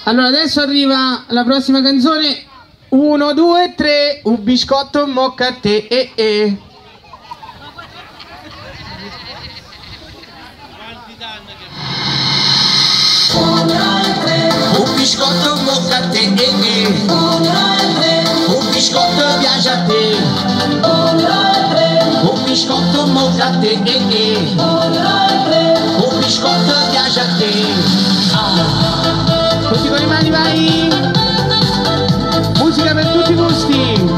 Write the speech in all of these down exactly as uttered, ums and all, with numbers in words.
Allora adesso arriva la prossima canzone. Uno, due, tre, un biscotto mocca a te e e. Un biscotto mocca a te e e. Un biscotto piace a te. Un biscotto mocca a te e e. Un biscotto piace a te. Ah. Tutti con le mani, vai! Musica per tutti i gusti!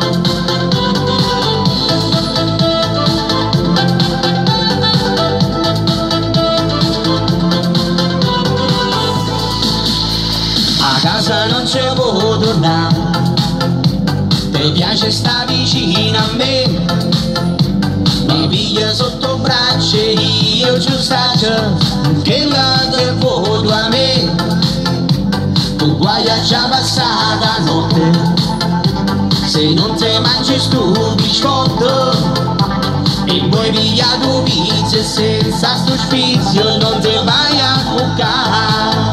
A casa non ci può tornare, ti piace sta vicino a me, mi piglia sotto braccio e io ci saggio che la te foto a me. Tu guai a già passata notte, se non te mangi sto biscotto e vuoi piglia tu pizza e senza sto spizio non te vai a cuccare.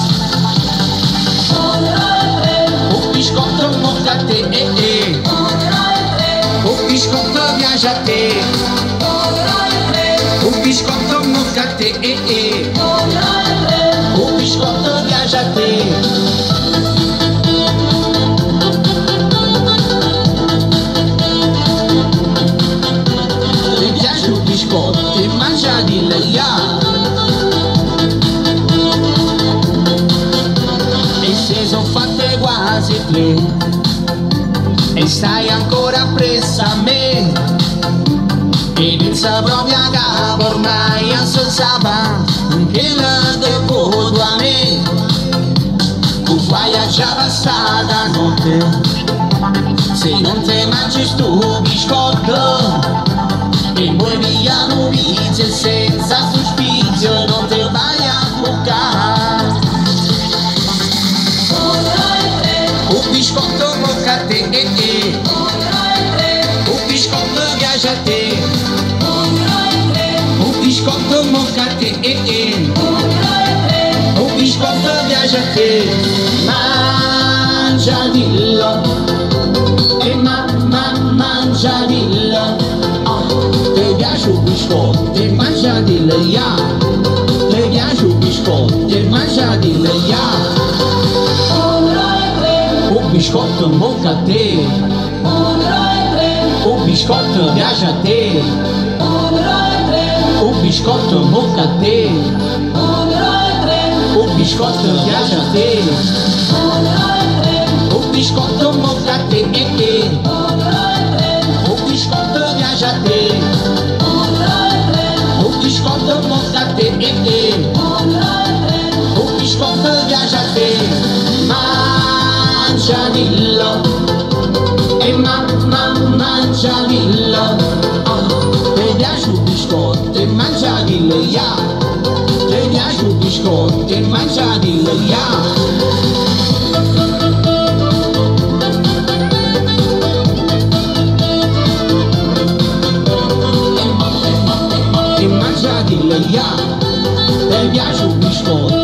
Un biscotto mocca a te e e. Un biscotto piace a te. Un biscotto mocca a te e e. Un biscotto piace a te. Ti piace un biscotto e mangia di lei. E se sono fatte quasi tre e stai ancora appresso a me e pensa proprio a capo ormai a salsava che la te foto a me. Tu fai a già passata notte, se non te mangi sto biscotto e vuoi via un pizza e senza sospizio non te vai a bucare. Un biscotto mocca a te e e. Un biscotto piace a te. Un biscotto mocca a te e e. Un biscotto piace a te. Mangiadillo e mamma mangiadillo. Oh, ti piace un biscotto e mangiadillo ya. Ti piace un biscotto e mangiadillo ya. Un biscotto mocca a te. Un biscotto piace a te. Un biscotto mocca a te. Un biscotto piace a te. Un biscotto mocca a te e e. Un biscotto piace a te. Un biscotto mocca a te e e. Un biscotto piace a te. Mangiadillo e mamma mangiadillo. Oh, ti piace un biscotto e mangiadillo ya. Ti piace un biscotto e mangiadillo ya. E mangiadillo ya. Ti piace un biscotto